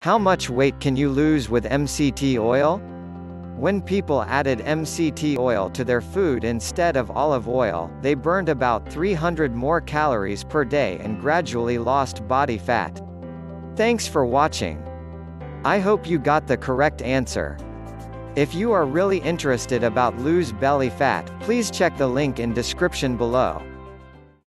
How much weight can you lose with MCT oil? When people added MCT oil to their food instead of olive oil, they burned about 300 more calories per day and gradually lost body fat. Thanks for watching. I hope you got the correct answer. If you are really interested about lose belly fat, please check the link in description below.